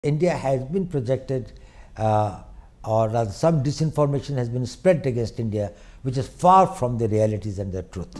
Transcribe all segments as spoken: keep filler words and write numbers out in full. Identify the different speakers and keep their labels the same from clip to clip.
Speaker 1: India has been projected uh, or rather some disinformation has been spread against India which is far from the realities and the truth.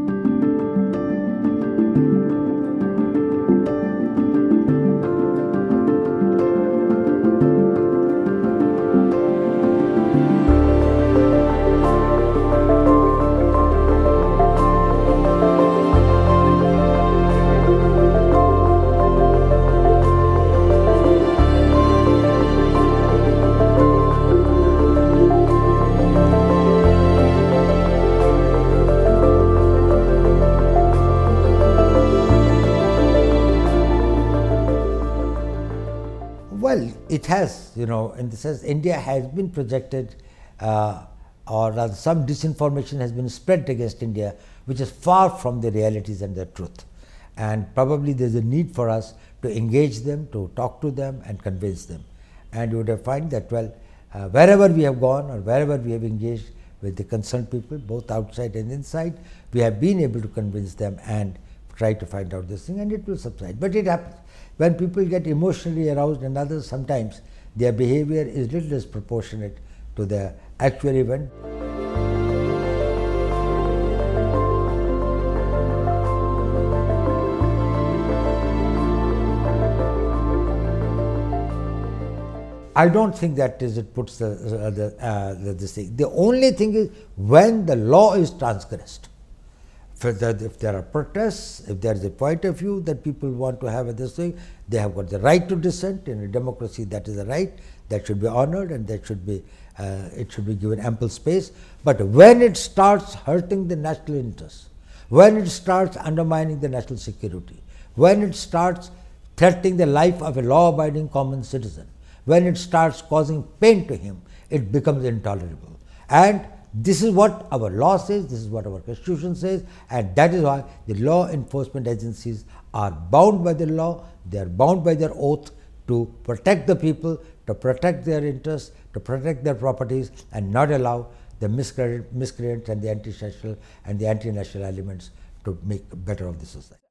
Speaker 1: Well, it has, you know, in the sense India has been projected uh, or rather some disinformation has been spread against India which is far from the realities and the truth. And probably there is a need for us to engage them, to talk to them and convince them. And you would have find that, well, uh, wherever we have gone or wherever we have engaged with the concerned people, both outside and inside, we have been able to convince them and try to find out this thing, and it will subside. But it happens. When people get emotionally aroused and others, sometimes their behavior is little disproportionate to the actual event. I don't think that is it puts the, uh, the, uh, the this thing. The only thing is when the law is transgressed. If there are protests, if there is a point of view that people want to have this thing, they have got the right to dissent. In a democracy, that is a right that should be honored and that should be uh, it should be given ample space. But when it starts hurting the national interests, when it starts undermining the national security, when it starts threatening the life of a law-abiding common citizen, when it starts causing pain to him, it becomes intolerable. And this is what our law says, this is what our constitution says, and that is why the law enforcement agencies are bound by the law, they are bound by their oath to protect the people, to protect their interests, to protect their properties, and not allow the miscreants and the anti-social and the anti-national elements to make better of the society.